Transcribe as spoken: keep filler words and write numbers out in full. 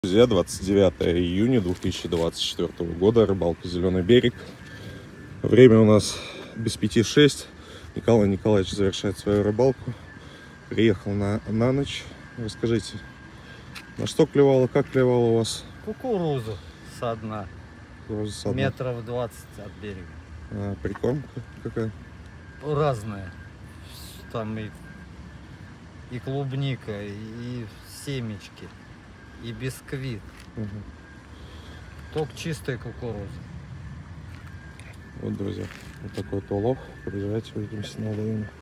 Друзья, двадцать девятое июня две тысячи двадцать четвёртого года, рыбалка «Зеленый берег». Время у нас без пяти шесть. Николай Николаевич завершает свою рыбалку. Приехал на, на ночь. Расскажите, на что клевало, как клевало у вас? Кукурузу со дна, Кукуруза со дна. метров двадцать от берега. А, прикормка какая? Разная. Там и, и клубника, и семечки, и бисквит. Угу. Только чистая кукуруза. Вот, друзья, вот такой вот улов. Приезжайте, увидимся на водоеме.